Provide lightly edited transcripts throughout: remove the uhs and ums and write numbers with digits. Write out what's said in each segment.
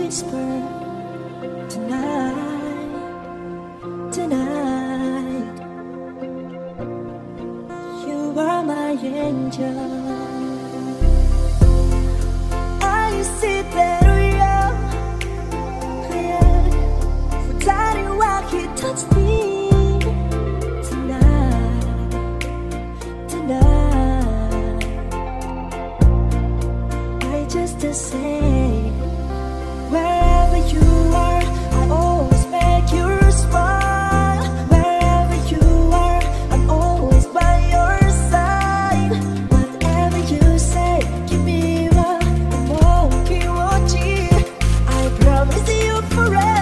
whisper tonight, tonight. You are my angel. I see that he touched me tonight, tonight. I just say, wherever you are, I always make you smile. Wherever you are, I'm always by your side. Whatever you say, give me one, I'm walking, watching. I promise you forever.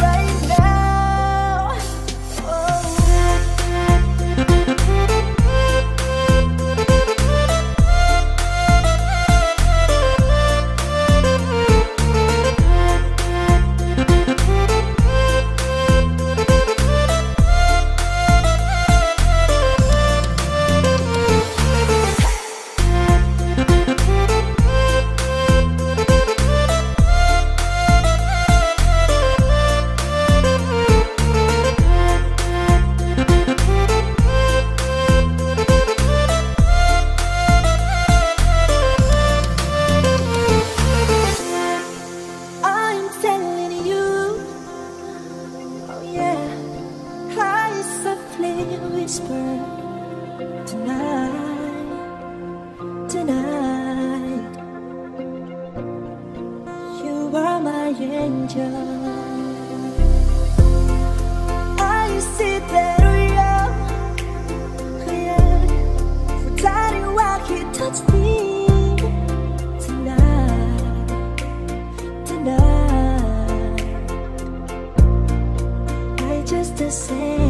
Whisper tonight, tonight. You are my angel. I see that he touched me tonight, tonight. I just say.